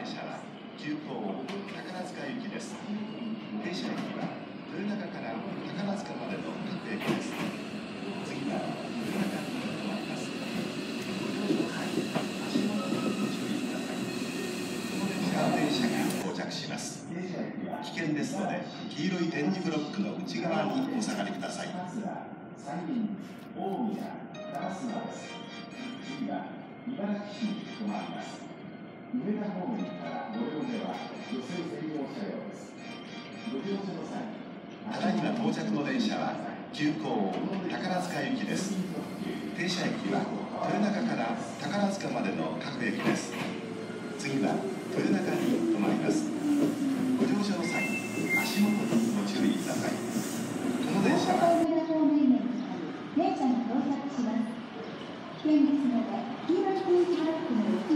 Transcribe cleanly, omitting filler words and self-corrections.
車は急行宝塚行きです。停車駅は豊中から宝塚までの各駅です。次は豊中に停まります。ご乗車の際、足元にご注意ください。この電車が到着します。危険ですので、黄色い点字ブロックの内側にお下がりください。 大宮、烏丸です。次は茨城市に停まります。梅田方面からご利用では女性専用車両です。ご乗車の際、 ただいま到着の電車は急行宝塚行きです。停車駅は豊中から宝塚までの各駅です。次は豊中に停まります。ご乗車の際、足元にご注意ください。この電車は電車が到着します。危険ですので、黄色い点字ブロックの